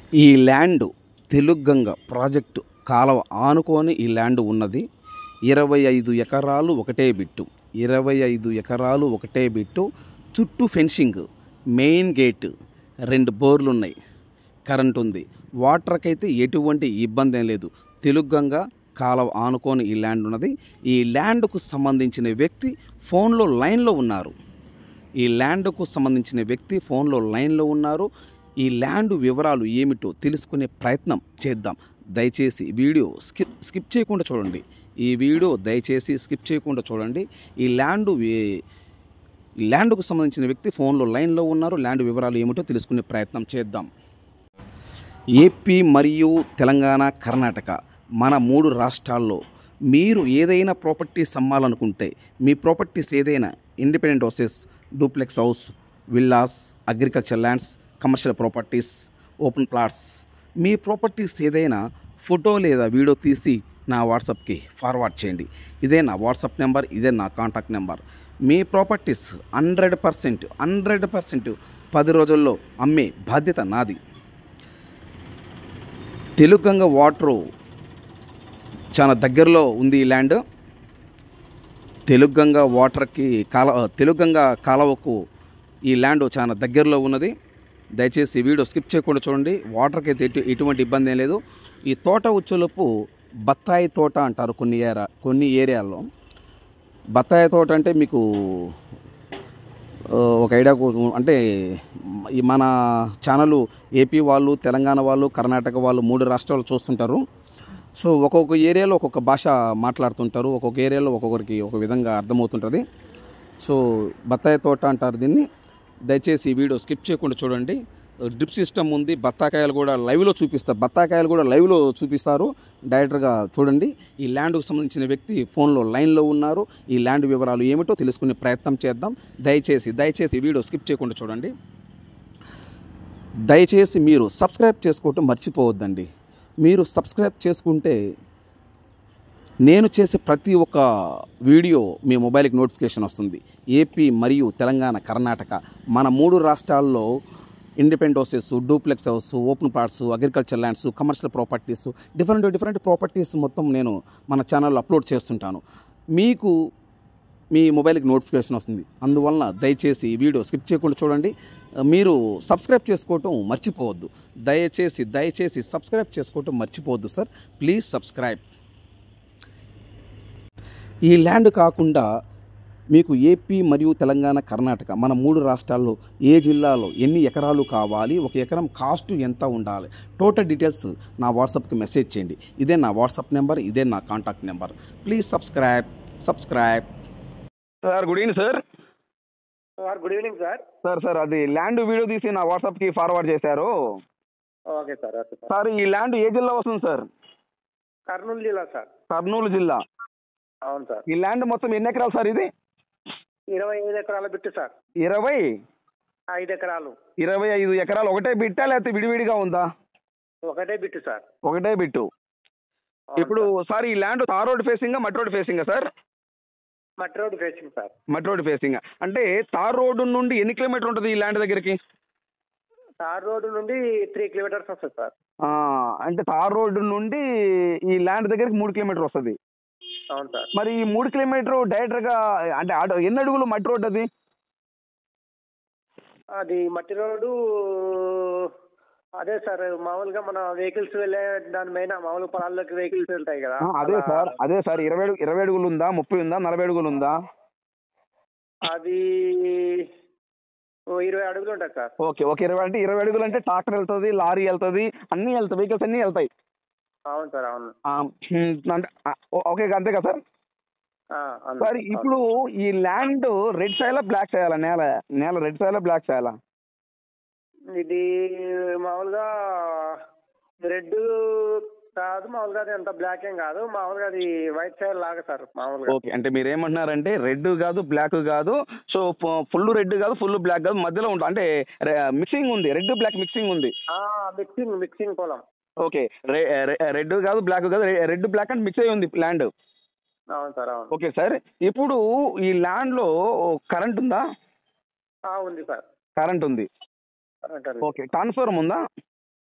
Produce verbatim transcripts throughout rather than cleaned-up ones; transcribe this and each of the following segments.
ఈ land Telugu Ganga project కాలవ ఆనుకొని ఈ ల్యాండ్ ఉన్నది. ఇరవై ఐదు ఎకరాలు ఒకటే బిట్టు ఇరవై ఐదు ఎకరాలు ఒకటే బిట్టు చుట్టూ ఫెన్సింగ్, మెయిన్ గేట్, రెండు బోర్లు ఉన్నాయి, కరెంట్ ఉంది. వాటర్కి అయితే ఎటువంటి ఇబ్బంది ఏం లేదు. తెలుగంగ కాలవ ఆనుకొని ఈ ల్యాండ్ ఉన్నది. ఈ ల్యాండ్కు సంబంధించిన వ్యక్తి ఫోన్లో లైన్లో ఉన్నారు. ఈ ల్యాండ్కు సంబంధించిన వ్యక్తి ఫోన్లో లైన్లో ఉన్నారు. ఈ ల్యాండ్ వివరాలు ఏమిటో తెలుసుకునే ప్రయత్నం చేద్దాం. దయచేసి వీడియో స్కిప్ స్కిప్ చేయకుండా చూడండి. ఈ వీడియో దయచేసి స్కిప్ చేయకుండా చూడండి. ఈ ల్యాండ్ ల్యాండ్కు సంబంధించిన వ్యక్తి ఫోన్లో లైన్లో ఉన్నారు. ల్యాండ్ వివరాలు ఏమిటో తెలుసుకునే ప్రయత్నం చేద్దాం. ఏపీ మరియు తెలంగాణ, కర్ణాటక మన మూడు రాష్ట్రాల్లో మీరు ఏదైనా ప్రాపర్టీస్ అమ్మాలనుకుంటే, మీ ప్రాపర్టీస్ ఏదైనా independent houses, duplex house, villas, agriculture lands, commercial properties, open plots, మీ ప్రాపర్టీస్ ఏదైనా ఫోటో లేదా వీడియో తీసి నా వాట్సాప్కి ఫార్వర్డ్ చేయండి. ఇదే నా వాట్సాప్ నెంబర్, ఇదే నా కాంటాక్ట్ నెంబర్. మీ properties hundred percent hundred percent పది రోజుల్లో అమ్మే బాధ్యత నాది. తెలుగంగ వాటరు చాలా దగ్గరలో ఉంది. ఈ ల్యాండ్ తెలుగంగ వాటర్కి కాల తెలుగంగ కాలువకు ఈ ల్యాండ్ చాలా దగ్గరలో ఉన్నది. దయచేసి వీడియో స్కిప్ చేయకుండా చూడండి. వాటర్కి అయితే ఎటు ఎటువంటి ఇబ్బంది ఏం లేదు. ఈ తోట వచ్చేలోపు బత్తాయి తోట అంటారు కొన్ని ఏరియా కొన్ని ఏరియాల్లో. బత్తాయి తోట అంటే మీకు ఒక ఐడియా అంటే ఈ మన ఛానల్ ఏపీ వాళ్ళు, తెలంగాణ వాళ్ళు, కర్ణాటక వాళ్ళు మూడు రాష్ట్రాలు చూస్తుంటారు. సో ఒక్కొక్క ఏరియాలో ఒక్కొక్క భాష మాట్లాడుతుంటారు. ఒక్కొక్క ఏరియాలో ఒక్కొక్కరికి ఒక విధంగా అర్థమవుతుంటుంది. సో బత్తాయి తోట అంటారు దీన్ని. దయచేసి ఈ వీడియో స్కిప్ చేయకుండా చూడండి. డ్రిప్ సిస్టమ్ ఉంది. బత్తాకాయలు కూడా లైవ్లో చూపిస్తారు. బత్తాకాయలు కూడా లైవ్లో చూపిస్తారు. డైరెక్ట్గా చూడండి. ఈ ల్యాండ్కు సంబంధించిన వ్యక్తి ఫోన్లో లైన్లో ఉన్నారు. ఈ ల్యాండ్ వివరాలు ఏమిటో తెలుసుకునే ప్రయత్నం చేద్దాం. దయచేసి దయచేసి వీడియో స్కిప్ చేయకుండా చూడండి. దయచేసి మీరు సబ్స్క్రైబ్ చేసుకోవటం మర్చిపోవద్దండి. మీరు సబ్స్క్రైబ్ చేసుకుంటే నేను చేసే ప్రతి ఒక్క వీడియో మీ మొబైల్కి నోటిఫికేషన్ వస్తుంది. ఏపీ మరియు తెలంగాణ, కర్ణాటక మన మూడు రాష్ట్రాల్లో independent houses, duplex house, open plots, agriculture lands, commercial properties, different different properties మొత్తం నేను మన ఛానల్లో అప్లోడ్ చేస్తుంటాను. మీకు మీ మొబైల్కి నోటిఫికేషన్ వస్తుంది. అందువలన దయచేసి ఈ వీడియో స్కిప్ చేయకుండా చూడండి. మీరు సబ్స్క్రైబ్ చేసుకోవటం మర్చిపోవద్దు. దయచేసి దయచేసి సబ్స్క్రైబ్ చేసుకోవటం మర్చిపోవద్దు సార్. Please subscribe. ఈ ల్యాండ్ కాకుండా మీకు ఏపీ మరియు తెలంగాణ, కర్ణాటక మన మూడు రాష్ట్రాల్లో ఏ జిల్లాలో ఎన్ని ఎకరాలు కావాలి, ఒక ఎకరం కాస్ట్ ఎంత ఉండాలి, టోటల్ డీటెయిల్స్ నా వాట్సాప్కి మెసేజ్ చేయండి. ఇదే నా వాట్సాప్ నెంబర్, ఇదే నా contact number. Please subscribe subscribe sir. Good evening sir. Sir good evening sir. Sir sir అది ల్యాండ్ వీడియో తీసి నా వాట్సాప్కి ఫార్వర్డ్ చేశారు. Okay sir. Okay sir. Sir ఈ ల్యాండ్ ఏ జిల్లా వస్తుంది సార్? కర్నూలు జిల్లా సార్. కర్నూలు జిల్లా. అవును సార్. ఈ ల్యాండ్ మొత్తం ఎన్ని ఎకరాలు సార్? ఇది ఇరవై ఐదు ఎకరాల బిట్టు సార్. ఇరవై ఐదు ఎకరాలు ఇరవై ఐదు ఎకరాలు ఒకటే బిట్టా లేకపోతే విడివిడిగా ఉందా? ఒకటే బిట్టు సార్. ఒకటే బిట్టు. ఇప్పుడు సార్ ఈ ల్యాండ్ తార్ రోడ్ ఫేసింగా, మట్టి రోడ్ ఫేసింగా సార్? మట్టి రోడ్ ఫేసింగ్ సార్. మట్టి రోడ్ ఫేసింగ్ అంటే తార్ రోడ్డు నుండి ఎన్ని కిలోమీటర్ ఉంటుంది ఈ ల్యాండ్ దగ్గరికి? తార్ రోడ్డు నుండి త్రీ కిలోమీటర్స్ వస్తుంది సార్. అంటే తార్ రోడ్డు నుండి ఈ ల్యాండ్ దగ్గరికి మూడు కిలోమీటర్ వస్తుంది. అవును సార్. మరి ఈ మూడు కిలోమీటర్ డైరెక్ట్గా అంటే ఎన్ని అడుగులు మట్టి రోడ్? అది అది మట్టి రోడ్డు అదే సార్. మామూలుగా మన వెహికల్స్ వెళ్ళే దాని మీద మామూలు పొలాల్లోకి వెహికల్స్ వెళ్తాయి కదా. అదే సార్ అదే సార్ ఇరవై అడుగు ఇరవై అడుగులు ఉందా, ముప్పై ఉందా, నలభై అడుగులు ఉందా? అది ఇరవై అడుగులు ఉంటుంది సార్. ఓకే ఓకే ఇరవై అంటే ఇరవై అడుగులు అంటే ట్రాక్టర్ వెళ్తుంది, లారీ వెళ్తుంది, అన్నీ వెళ్తాయి, వెహికల్స్ అన్నీ వెళ్తాయి. అవును సార్. అవును. అంటే ఓకే అంతే కదా సార్? సార్ ఇప్పుడు ఈ ల్యాండ్ రెడ్ సాయిలా బ్లాక్ సాయిలా? నేల నేల రెడ్ సాయిలా బ్లాక్ సాయిలా? ఇది మామూలుగా రెడ్ కాదు, మామూలుగా అది అంత బ్లాక్ ఏం కాదు, మామూలుగా అది వైట్ సైడ్ లాగా సార్ మామూలుగా. ఓకే అంటే మీరు ఏమంటున్నారంటే రెడ్ కాదు, బ్లాక్ కాదు, సో ఫుల్ రెడ్ కాదు, ఫుల్ బ్లాక్ కాదు, మధ్యలో ఉంటుంది అంటే మిక్సింగ్ ఉంది, రెడ్ బ్లాక్ మిక్సింగ్ ఉంది. మిక్సింగ్ మిక్సింగ్ పొలం. ఓకే రెడ్ కాదు, బ్లాక్ కాదు, రెడ్ బ్లాక్ అండ్ మిక్స్ అయ్యి ఉంది ల్యాండ్. అవును సార్. అవును. ఓకే సార్ ఇప్పుడు ఈ ల్యాండ్లో కరెంట్ ఉందా? ఉంది సార్. కరెంట్ ఉంది. ఓకే ట్రాన్స్ఫార్మర్ ఉందా?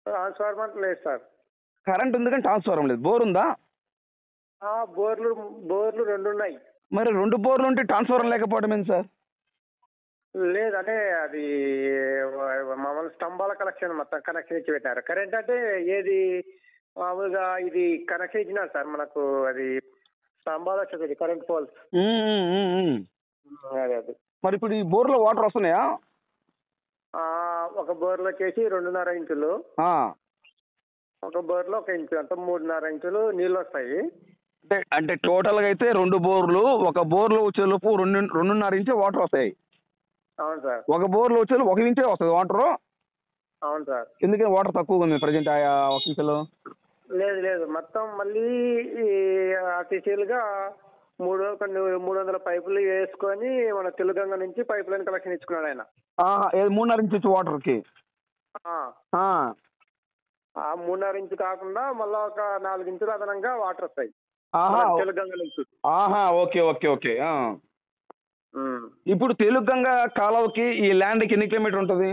ట్రాన్స్ఫార్మర్ లేదు సార్. కరెంట్ ఉంది కానీ ట్రాన్స్ఫార్మర్ లేదు. బోర్ ఉందా? ఆ, బోర్లు బోర్లు రెండు ఉన్నాయి. మరి రెండు బోర్లు ఉంటే ట్రాన్స్ఫార్మర్ లేకపోవడం ఏంటి సార్? లేదు, అంటే అది మామూలు స్తంభాల కనెక్షన్ మొత్తం కనెక్షన్ ఇచ్చి పెట్టారు. కరెంట్ అంటే ఏది మామూలుగా ఇది కనెక్షన్ ఇచ్చినారు సార్ మనకు. అది స్తంభాలు వచ్చేది కరెంట్ పోల్స్. ఉమ్, ఉమ్, ఉమ్, ఉమ్. అదే అది. మరి ఇప్పుడు ఈ బోర్లో వాటర్ వస్తున్నాయా? ఆ, ఒక బోర్లో వచ్చేసి రెండున్నర ఇంచులు, ఆ. ఒక బోర్లో ఒక ఇంచు, అంటే మూడున్నర ఇంచులు నీళ్ళు వస్తాయి. అంటే అంటే టోటల్గా అయితే రెండు బోర్లు, ఒక బోర్లో వచ్చేలోపు రెండు రెండున్నర ఇంచే వాటర్ వస్తాయి. అవును సార్. ఒక బోర్లో వచ్చేలోపు ఒక ఇంచే వస్తుంది వాటరు. అవును సార్. ఎందుకని వాటర్ తక్కువగా ఉంది ప్రజెంట్ ఆ ఒక ఇంచులో? లేదు లేదు, మొత్తం మళ్ళీ ఆర్టిఫిషియల్గా మూడు కొన్ని మూడు వందల పైపులు వేసుకొని మన తెలుగంగ నుంచి పైప్ లైన్ కలెక్షన్ ఇచ్చుకున్నాడు ఆయన. ఆహా, ఏది మూడున్నర ఇంచు వచ్చి వాటర్కి? ఆ, ఆ. ఆ మూడున్నర ఇంచు కాకుండా మళ్ళీ ఒక నాలుగు ఇంచులు అదనంగా వాటర్ వస్తాయి ఆహా, తెలుగంగ నుంచి. ఆహా, ఓకే ఓకే ఓకే. ఆ. ఉమ్. ఇప్పుడు తెలుగంగ కాలువకి ఈ ల్యాండ్కి ఎన్ని కిలోమీటర్ ఉంటుంది?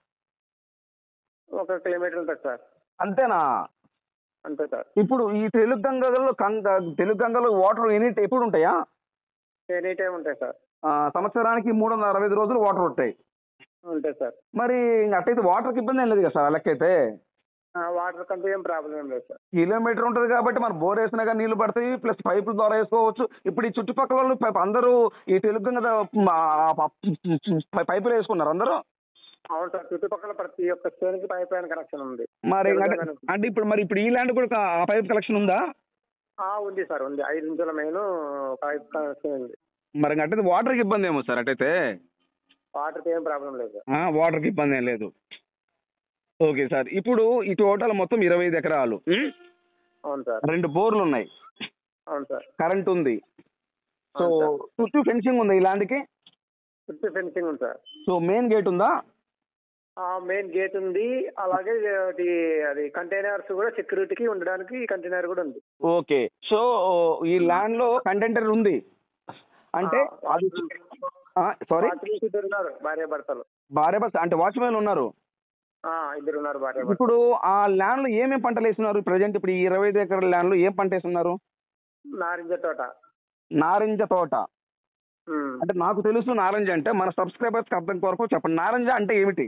ఒక కిలోమీటర్ ఉంటుంది సార్. అంతేనా? అంతే సార్. ఇప్పుడు ఈ తెలుగంగలో కంగ తెలుగంగలో వాటర్ ఎనీ ఎప్పుడు ఉంటాయా? ఎనీ టైం ఉంటాయి సార్. ఆ, సంవత్సరానికి మూడు వందల అరవై ఐదు రోజులు వాటర్ ఉంటాయి. ఉంటాయి సార్. మరి అట్టయితే వాటర్కి ఇబ్బంది ఏం లేదు కదా సార్ లెక్కైతే? వాటర్ కంటే ఏం ప్రాబ్లం ఏం లేదు సార్. కిలోమీటర్ ఉంటుంది కాబట్టి మనం బోర్ వేసినా కానీ నీళ్లు పడతాయి, ప్లస్ పైపుల ద్వారా వేసుకోవచ్చు. ఇప్పుడు ఈ చుట్టుపక్కల వాళ్ళు పైప్ అందరూ ఈ తెలుగంగ పైపులు వేసుకున్నారు అందరూ. అవును సార్, చుట్టుపక్కల ప్రతి ఒక్క శ్రేణికి పైప్ లైన్ కనెక్షన్ ఉంది. మరి అంటే అంటే ఇప్పుడు మరి ఇప్పుడు ఈ ల్యాండ్ కూడా ఆ పైప్ కలెక్షన్ ఉందా? ఆ, ఉంది సార్, ఉంది. ఐదు ఇంచుల మెయిన్ పైప్ కనెక్షన్ ఉంది. మరి అట్టయితే వాటర్కి ఇబ్బంది ఏమో సార్ అట్టయితే? వాటర్కి ఏం ప్రాబ్లం లేదు. వాటర్కి ఇబ్బంది ఏం లేదు. Okay sir. ఇప్పుడు ఈ టోటల్ మొత్తం ఇరవై ఐదు ఎకరాలు. ఉమ్? అవును సార్. రెండు బోర్లు ఉన్నాయి. అవును సార్. కరెంట్ ఉంది. సో అవును సార్. చుట్టూ ఫెన్సింగ్ ఉంది ఈ ల్యాండ్కి? చుట్టూ ఫెన్సింగ్ ఉంది సార్. సో మెయిన్ గేట్ ఉందా? ఆ, మెయిన్ గేట్ ఉంది. అలాగే అది అది కంటైనర్స్ కూడా సెక్యూరిటీకి ఉండడానికి కంటైనర్ కూడా ఉంది. ఓకే. సో ఈ ల్యాండ్ లో కంటైనర్ ఉంది అంటే అది సారీ ఇద్దరు ఉన్నారు భార్య భర్తలు. భార్య భర్త అంటే వాచ్మెన్ ఉన్నారు. ఆ, ఇద్దరు ఉన్నారు భార్య భర్తలు. ఇప్పుడు ఆ ల్యాండ్ లో ఏమేమి పంటలు వేస్తున్నారు ప్రజెంట్? ఇప్పుడు ఈ ఇరవై ఐదు ఎకరాల ల్యాండ్ లో ఏం పంట వేస్తున్నారు? నారింజ తోట. నారింజ తోట. ఉమ్. అంటే నాకు తెలుసు నారింజ అంటే, మన సబ్స్క్రైబర్స్ అర్థం కొరకు చెప్పండి, నారింజ అంటే ఏమిటి?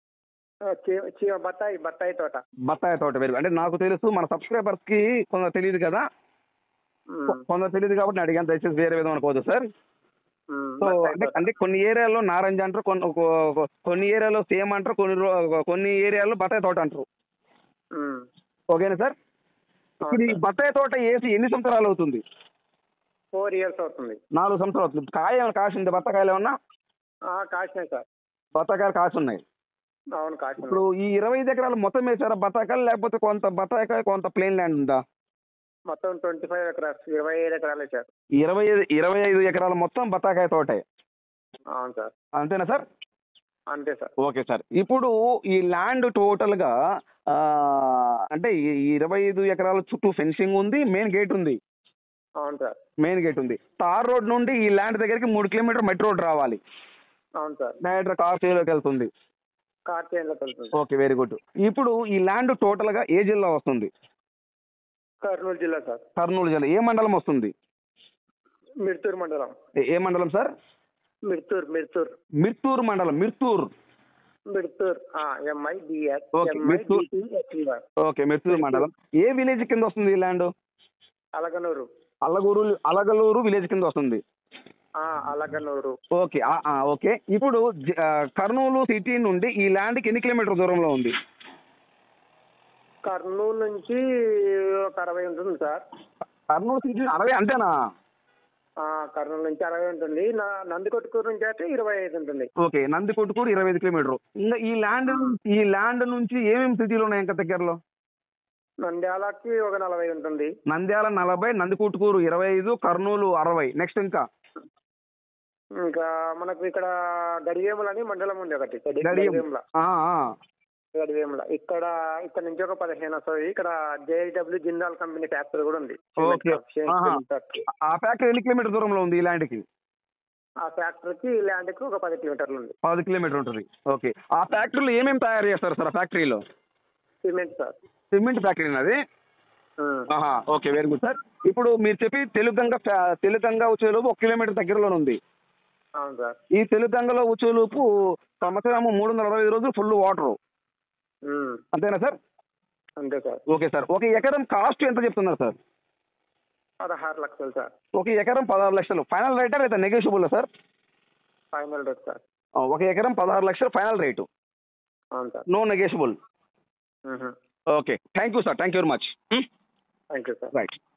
చి- చి- బత్తాయి బత్తాయి తోట. బత్తాయి తోట. వేరు అంటే నాకు తెలుసు, మన సబ్స్క్రైబర్స్ కి కొందరు తెలియదు కదా, ఉమ్. కొందరు తెలియదు కాబట్టి నేను అడిగాను. దయచేసి వేరే విధం అనుకోవద్దు సార్. ఉమ్. సో బత్తాయి అంటే తోట. అంటే కొన్ని ఏరియాలో నారింజ అంటారు, కొన్ని కొ- కొన్ని ఏరియాలో సేమ్ అంటారు, కొన్ని రో- కొన్ని ఏరియాలో బత్తాయి తోట అంటారు. ఉమ్. ఓకేనా సార్? ఇప్పుడు ఈ అవును సార్. బత్తాయి తోట వేసి ఎన్ని సంవత్సరాలు అవుతుంది? ఫోర్ ఇయర్స్ అవుతుంది. నాలుగు సంవత్సరాలు అవుతుంది. కాయ ఏమైనా కాసి ఉంది? బత్తాకాయలు ఏమన్నా? ఆ, కాసినాయి సార్. బత్తాకాయలు కాసి ఉన్నాయి. అవును, కాసినాయి. ఇప్పుడు ఈ ఇరవై ఐదు ఎకరాలు మొత్తం వేసారా బత్తాకాయలు, లేకపోతే కొంత బత్తాకాయ కొంత ప్లేన్ ల్యాండ్ ఉందా? మొత్తం ట్వంటీ ఫైవ్ ఎకరాస్ ఇరవై ఐదు ఎకరాలు వేశారు. ఇరవై ఐదు ఇరవై ఐదు ఎకరాలు మొత్తం బత్తాకాయ తోటే. అవును సార్. అంతేనా సార్? అంతే సార్. Okay sir. ఇప్పుడు ఈ ల్యాండ్ టోటల్గా ఆ, అంటే ఈ ఇరవై ఐదు ఎకరాల చుట్టూ ఫెన్సింగ్ ఉంది, మెయిన్ గేట్ ఉంది. అవును సార్. మెయిన్ గేట్ ఉంది. తార్ రోడ్ నుండి ఈ ల్యాండ్ దగ్గరికి మూడు కిలోమీటర్ మెట్రో రోడ్ రావాలి. అవును సార్. డైరెక్ట్ కార్ సేలోకి వెళ్తుంది. కార్ చేయంలో వెళ్తుంది. Okay, very good. ఇప్పుడు ఈ ల్యాండ్ టోటల్గా ఏ జిల్లా వస్తుంది? కర్నూలు జిల్లా సార్. కర్నూలు జిల్లా. ఏ మండలం వస్తుంది? మిర్తూర్ మండలం. ఏ- ఏ మండలం సార్? మిర్తూర్ మిర్తూర్ మిర్తూర్ మండలం. Mirtur. Mirtur. MIDS okay, Mirtur. ఎంఐడిటిహెచ్ఈఆర్. Okay, Mirtur మండలం. ఏ విలేజ్ కింద వస్తుంది ఈ ల్యాండ్? అలగనూరు. అలగూరు. అలగలూరు విలేజ్ కింద వస్తుంది. ఆ, అలగనూరు. ఓకే. ఆ, ఆ, ఓకే. ఇప్పుడు జ- ఆ, కర్నూలు సిటీ నుండి ఈ ల్యాండ్కి ఎన్ని కిలోమీటర్ దూరంలో ఉంది? కర్నూలు నుంచి ఒక అరవై ఉంటుంది సార్. కర్నూలు సిటీ అరవై అంతేనా? ఆ, కర్నూలు నుంచి అరవై ఉంటుంది. నా- నందికొట్కూరు నుంచి అయితే ఇరవై ఐదు ఉంటుంది. ఓకే, నందికొట్కూరు ఇరవై ఐదు కిలోమీటర్. ఇంకా ఈ ల్యాండ్ ఈ ల్యాండ్ నుంచి ఏమేమి సిటీలు ఉన్నాయి ఇంకా దగ్గరలో? నంద్యాలకి ఒక నలభై ఉంటుంది. నంద్యాల నలభై, నందికొట్కూరు ఇరవై ఐదు, కర్నూలు అరవై. నెక్స్ట్ ఇంకా ఇంకా మనకు ఇక్కడ గడివేముల అని మండలం ఉంది ఒకటి. గడి- గడియం. గడివేముల. ఆ, ఆ. గడివేముల. ఇక్కడ ఇక్కడ నుంచి ఒక పదిహేను వస్తుంది. ఇక్కడ జేడబ్ల్యూ జిందాల్ కంపెనీ ఫ్యాక్టరీ కూడా ఉంది. ఓకే. ఆహా. ఆ ఫ్యాక్టరీ ఎన్ని కిలోమీటర్ దూరంలో ఉంది ఈ ల్యాండ్కి? ఆ ఫ్యాక్టరీకి ల్యాండ్కి ఒక పది కిలోమీటర్లు ఉంది. పది కిలోమీటర్ ఉంటుంది. ఓకే. ఆ ఫ్యాక్టరీలో ఏమేమి తయారు చేస్తారు సార్ ఆ ఫ్యాక్టరీలో? Cement sir. సిమెంట్ ఫ్యాక్టరీ అది. ఉమ్. ఆహా, ఓకే, వెరీ గుడ్ సార్. ఇప్పుడు మీరు చెప్పి తెలుగంగ ఫ్యా- తెలుగంగ వచ్చేలోపు ఒక కిలోమీటర్ దగ్గరలోనే ఉంది. అవును సార్. ఈ తెలుగంగలో వచ్చేలోపు సంవత్సరం మూడు వందల అరవై ఐదు రోజులు ఫుల్ వాటర్, ఉమ్. అంతేనా సార్? అంతే సార్. Okay sir. ఒక ఎకరం కాస్ట్ ఎంత చెప్తున్నారు సార్? పదహారు లక్షలు సార్. ఒక ఎకరం పదహారు లక్షలు ఫైనల్ రేటా లేదా negotiable sir? Final rate sir. ఒక ఎకరం పదహారు లక్షలు ఫైనల్ రేటు, అవును సార్. No negotiable. ఉహు. Okay, thank you sir, thank you very much. Thank you sir. Right.